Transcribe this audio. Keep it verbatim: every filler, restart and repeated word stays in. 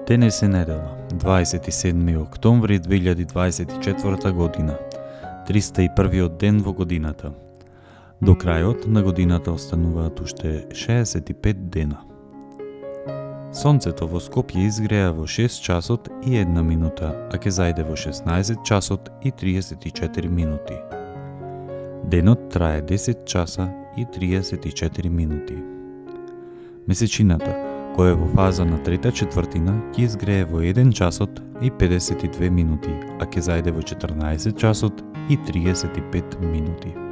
Денес е недела, дваесет и седми октомври две илјади дваесет и четврта година, триста и првиот ден во годината. До крајот на годината остануваат уште шеесет и пет дена. Сонцето во Скопје изгреа во шест часот и една минута, а ќе зајде во шеснаесет часот и триесет и четири минути. Денот трае десет часа и триесет и четири минути. Месечината, која е во фаза на трета четвртина, ќе изгрее во еден часот и педесет и две минути, а ќе зајде во четрнаесет часот и триесет и пет минути.